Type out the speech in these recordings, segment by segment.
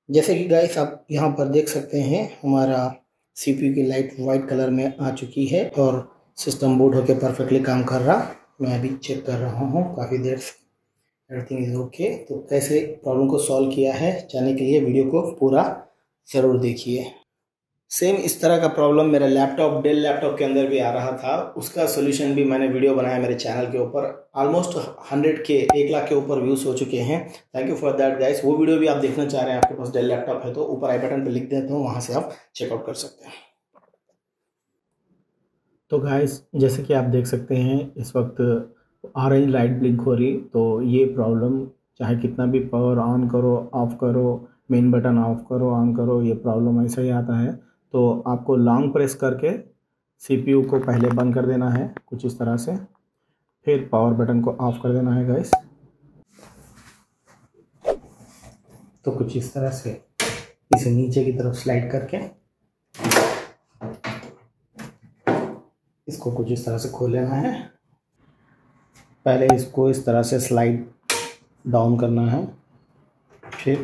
जैसे कि गाइस आप यहाँ पर देख सकते हैं हमारा सीपीयू की लाइट वाइट कलर में आ चुकी है और सिस्टम बूट होकर परफेक्टली काम कर रहा। मैं अभी चेक कर रहा हूँ काफ़ी देर से, एवरीथिंग इज ओके। तो कैसे प्रॉब्लम को सॉल्व किया है जानने के लिए वीडियो को पूरा ज़रूर देखिए। सेम इस तरह का प्रॉब्लम मेरा लैपटॉप डेल लैपटॉप के अंदर भी आ रहा था। उसका सोल्यूशन भी मैंने वीडियो बनाया मेरे चैनल के ऊपर। ऑलमोस्ट 100 लाख के ऊपर व्यूज़ हो चुके हैं। Thank you for that guys. वो वीडियो भी आप देखना चाह रहे हैं, आपके पास डेल लैपटॉप है तो ऊपर आई बटन पर लिख देता हूँ, वहाँ से आप चेकआउट कर सकते हैं। तो गाइस जैसे कि आप देख सकते हैं इस वक्त ऑरेंज लाइट ब्लिंक हो रही, तो ये प्रॉब्लम चाहे कितना भी पावर ऑन करो ऑफ करो, मेन बटन ऑफ करो ऑन करो, ये प्रॉब्लम ऐसा ही आता है। तो आपको लॉन्ग प्रेस करके सीपीयू को पहले बंद कर देना है कुछ इस तरह से, फिर पावर बटन को ऑफ कर देना है गाइस। तो कुछ इस तरह से इसे नीचे की तरफ स्लाइड करके इसको कुछ इस तरह से खोल लेना है। पहले इसको इस तरह से स्लाइड डाउन करना है, फिर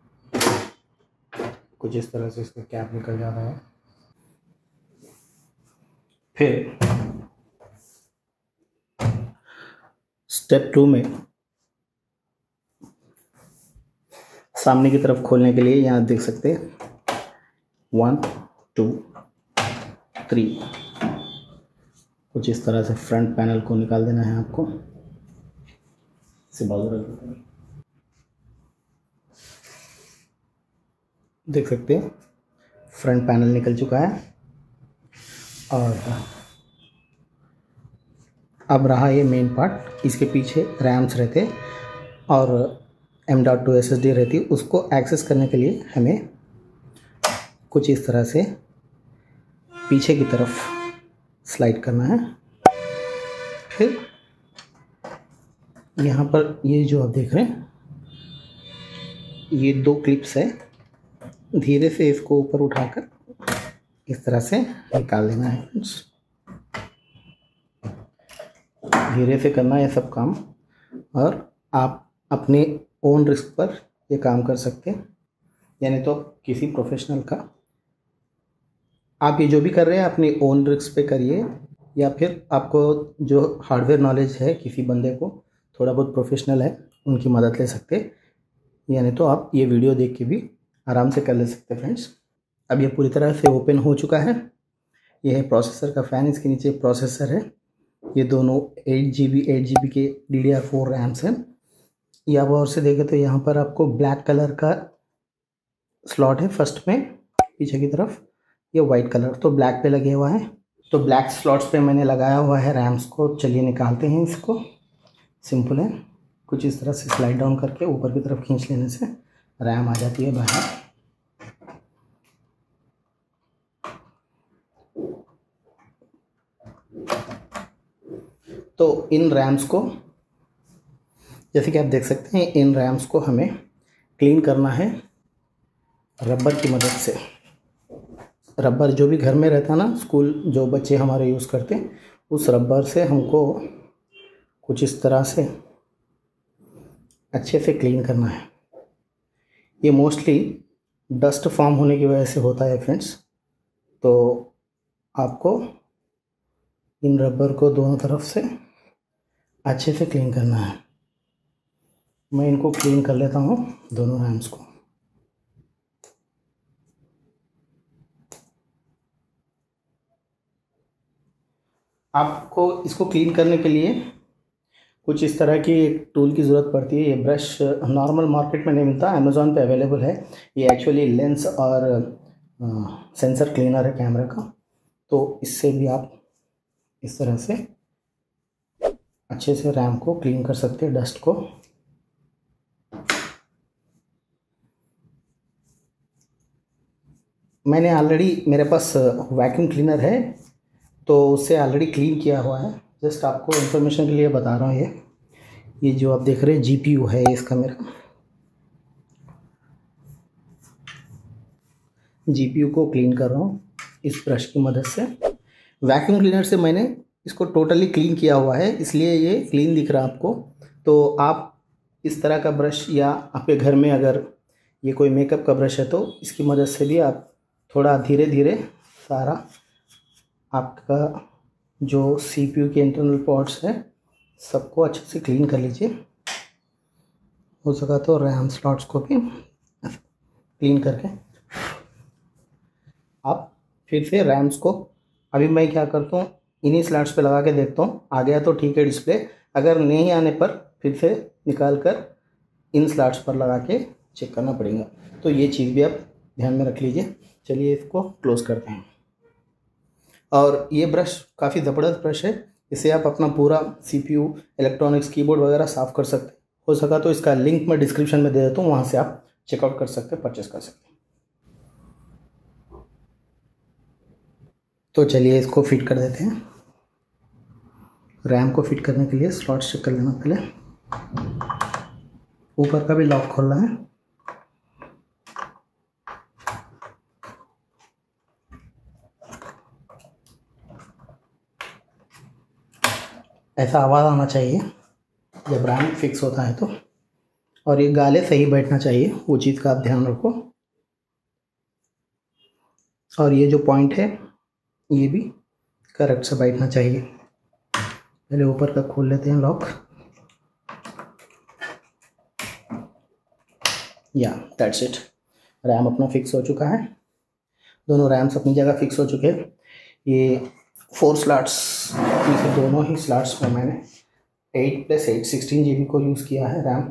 कुछ इस तरह से इसका कैप निकल जाता है। फिर स्टेप 2 में सामने की तरफ खोलने के लिए यहाँ देख सकते हैं 1 2 3 कुछ इस तरह से फ्रंट पैनल को निकाल देना है आपको। इसे बाजू रख देते हैं। देख सकते हैं फ्रंट पैनल निकल चुका है। और अब रहा ये मेन पार्ट। इसके पीछे रैम्स रहते और M.2 SSD रहती। उसको एक्सेस करने के लिए हमें कुछ इस तरह से पीछे की तरफ स्लाइड करना है। फिर यहाँ पर ये जो आप देख रहे हैं ये 2 क्लिप्स है, धीरे से इसको ऊपर उठाकर इस तरह से निकाल लेना है। धीरे से करना है सब काम, और आप अपने ओन रिस्क पर ये काम कर सकते हैं, यानी तो किसी प्रोफेशनल का आप ये जो भी कर रहे हैं अपनी ओन रिस्क पे करिए, या फिर आपको जो हार्डवेयर नॉलेज है किसी बंदे को थोड़ा बहुत प्रोफेशनल है उनकी मदद ले सकते हैं, यानी तो आप ये वीडियो देख के भी आराम से कर ले सकते हैं फ्रेंड्स। अब ये पूरी तरह से ओपन हो चुका है। ये है प्रोसेसर का फ़ैन, इसके नीचे प्रोसेसर है। ये दोनों 8 GB के DDR4 रैम्स हैं। या और से देखें तो यहाँ पर आपको ब्लैक कलर का स्लॉट है फर्स्ट में पीछे की तरफ, ये वाइट कलर तो ब्लैक पे लगे हुआ है। तो ब्लैक स्लॉट्स पे मैंने लगाया हुआ है रैम्स को। चलिए निकालते हैं इसको। सिंपल है, कुछ इस तरह से स्लाइड डाउन करके ऊपर की तरफ खींच लेने से रैम आ जाती है बाहर। तो इन रैम्स को जैसे कि आप देख सकते हैं इन रैम्स को हमें क्लीन करना है रबर की मदद से। रबर जो भी घर में रहता ना, स्कूल जो बच्चे हमारे यूज़ करते हैं, उस रबर से हमको कुछ इस तरह से अच्छे से क्लीन करना है। ये मोस्टली डस्ट फॉर्म होने की वजह से होता है फ्रेंड्स। तो आपको इन रबर को दोनों तरफ से अच्छे से क्लीन करना है। मैं इनको क्लीन कर लेता हूँ दोनों रैम्स को। आपको इसको क्लीन करने के लिए कुछ इस तरह की एक टूल की ज़रूरत पड़ती है। ये ब्रश नॉर्मल मार्केट में नहीं मिलता, अमेज़ॉन पे अवेलेबल है। ये एक्चुअली लेंस और सेंसर क्लीनर है कैमरा का। तो इससे भी आप इस तरह से अच्छे से रैम को क्लीन कर सकते हैं, डस्ट को। मैंने ऑलरेडी, मेरे पास वैक्यूम क्लीनर है तो उससे ऑलरेडी क्लीन किया हुआ है। जस्ट आपको इन्फॉर्मेशन के लिए बता रहा हूँ। ये जो आप देख रहे हैं GPU है इसका, मेरा GPU को क्लीन कर रहा हूँ इस ब्रश की मदद से। वैक्यूम क्लीनर से मैंने इसको टोटली क्लीन किया हुआ है, इसलिए ये क्लीन दिख रहा है आपको। तो आप इस तरह का ब्रश, या आपके घर में अगर ये कोई मेकअप का ब्रश है, तो इसकी मदद से भी आप थोड़ा धीरे धीरे सारा आपका जो CPU के इंटरनल पोर्ट्स है सबको अच्छे से क्लीन कर लीजिए। हो सका तो रैम स्लॉट्स को भी क्लीन करके आप फिर से रैम्स को, अभी मैं क्या करता हूँ इन्हीं स्लॉट्स पे लगा के देखता हूँ, आ गया तो ठीक है डिस्प्ले, अगर नहीं आने पर फिर से निकाल कर इन स्लॉट्स पर लगा के चेक करना पड़ेगा। तो ये चीज़ भी आप ध्यान में रख लीजिए। चलिए इसको क्लोज़ करते हैं। और ये ब्रश काफ़ी ज़बरदस्त ब्रश है, इससे आप अपना पूरा CPU, इलेक्ट्रॉनिक्स, कीबोर्ड वगैरह साफ़ कर सकते हैं। हो सका तो इसका लिंक मैं डिस्क्रिप्शन में दे देता हूँ, वहाँ से आप चेकआउट कर सकते हैं, परचेस कर सकते हैं। तो चलिए इसको फिट कर देते हैं। रैम को फिट करने के लिए स्लॉट्स चेक कर लेना पहले। ऊपर का भी लॉक खोलना है। ऐसा आवाज़ आना चाहिए जब रैम फिक्स होता है तो, और ये गाले सही बैठना चाहिए, वो चीज़ का आप ध्यान रखो। और ये जो पॉइंट है ये भी करेक्ट से बैठना चाहिए। पहले ऊपर का खोल लेते हैं लॉक। या दैट्स इट, रैम अपना फिक्स हो चुका है। दोनों रैम्स अपनी जगह फिक्स हो चुके हैं। ये 4 स्लॉट्स में से दोनों ही स्लॉट्स में मैंने 8+8 16 GB को यूज़ किया है रैम।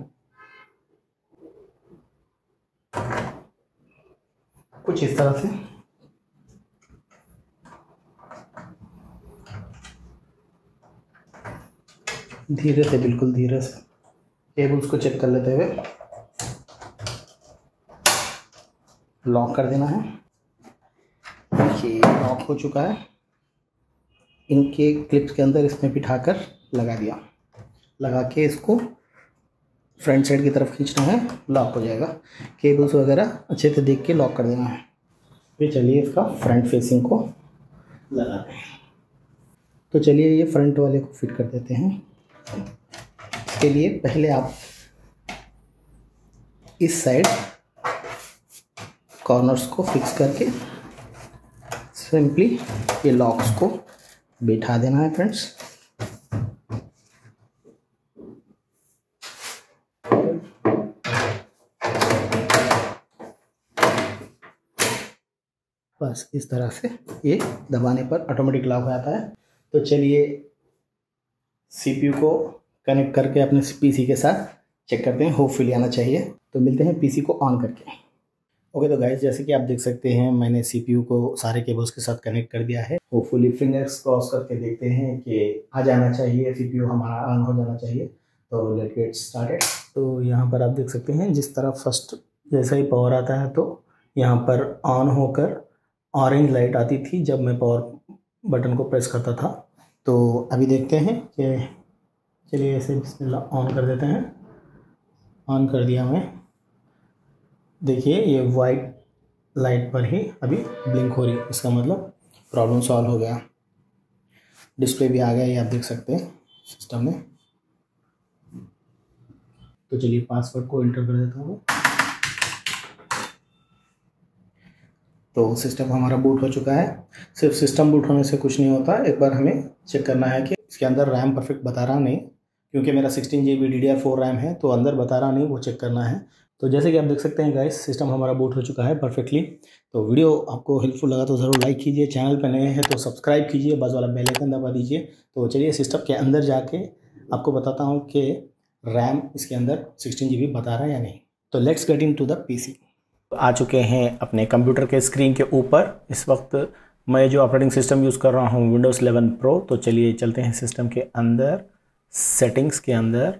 कुछ इस तरह से धीरे से, बिल्कुल धीरे से केबल्स को चेक कर लेते हुए लॉक कर देना है। देखिए लॉक हो चुका है। इनके क्लिप्स के अंदर इसमें बिठाकर लगा दिया। लगा के इसको फ्रंट साइड की तरफ खींचना है, लॉक हो जाएगा। केबल्स वगैरह अच्छे से देख के लॉक कर देना है। फिर चलिए इसका फ्रंट फेसिंग को लगाते हैं। तो चलिए ये फ्रंट वाले को फिट कर देते हैं। इसके लिए पहले आप इस साइड कॉर्नर्स को फिक्स करके सिंपली ये लॉक्स को बिठा देना है फ्रेंड्स। बस इस तरह से ये दबाने पर ऑटोमेटिक लॉक हो जाता है। तो चलिए CPU को कनेक्ट करके अपने PC के साथ चेक करते हैं, होपफुली आना चाहिए। तो मिलते हैं PC को ऑन करके। ओके तो गाइस, जैसे कि आप देख सकते हैं मैंने CPU को सारे केबल्स के साथ कनेक्ट कर दिया है। होपफुली फिंगर्स क्रॉस करके देखते हैं कि आ जाना चाहिए, CPU हमारा ऑन हो जाना चाहिए। तो लेट्स गेट स्टार्टेड। तो यहाँ पर आप देख सकते हैं जिस तरह फर्स्ट जैसा ही पावर आता है तो यहाँ पर ऑन होकर ऑरेंज लाइट आती थी जब मैं पावर बटन को प्रेस करता था। तो अभी देखते हैं कि चलिए ऐसे बिस्मिल्लाह ऑन कर देते हैं। ऑन कर दिया मैं। देखिए ये वाइट लाइट पर ही अभी ब्लिंक हो रही है, इसका मतलब प्रॉब्लम सॉल्व हो गया। डिस्प्ले भी आ गया, ये आप देख सकते हैं सिस्टम में। तो चलिए पासवर्ड को एंटर कर देता हूँ। तो सिस्टम हमारा बूट हो चुका है। सिर्फ सिस्टम बूट होने से कुछ नहीं होता, एक बार हमें चेक करना है कि इसके अंदर रैम परफेक्ट बता रहा नहीं, क्योंकि मेरा 16 GB DDR4 रैम है तो अंदर बता रहा नहीं, वो चेक करना है। तो जैसे कि आप देख सकते हैं गाइस, सिस्टम हमारा बूट हो चुका है परफेक्टली। तो वीडियो आपको हेल्पफुल लगा तो ज़रूर लाइक कीजिए, चैनल पर नए हैं तो सब्सक्राइब कीजिए, बाजू वाला बेल आइकन दबा दीजिए। तो चलिए सिस्टम के अंदर जाके आपको बताता हूँ कि रैम इसके अंदर 16 GB बता रहा है या नहीं। तो let's get into the PC। आ चुके हैं अपने कंप्यूटर के स्क्रीन के ऊपर। इस वक्त मैं जो ऑपरेटिंग सिस्टम यूज़ कर रहा हूँ विंडोज़ 11 प्रो। तो चलिए चलते हैं सिस्टम के अंदर, सेटिंग्स के अंदर,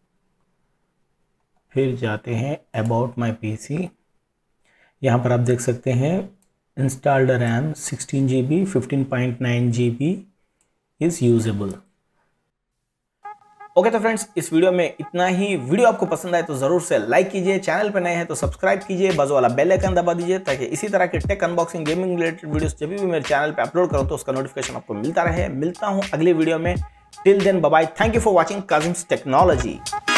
फिर जाते हैं अबाउट माई PC। यहाँ पर आप देख सकते हैं installed RAM 16 GB 15.9 GB is usable. Okay तो फ्रेंड्स, इस वीडियो में इतना ही। वीडियो आपको पसंद आए तो ज़रूर से लाइक कीजिए, चैनल पर नए हैं तो सब्सक्राइब कीजिए, बाजू वाला बेल आइकन दबा दीजिए ताकि इसी तरह के tech unboxing, gaming related videos जब भी मेरे चैनल पे अपलोड करूँ तो उसका नोटिफिकेशन आपको मिलता रहे। मिलता हूँ अगले वीडियो में। Till then bye bye. Thank you for watching Kazim's technology.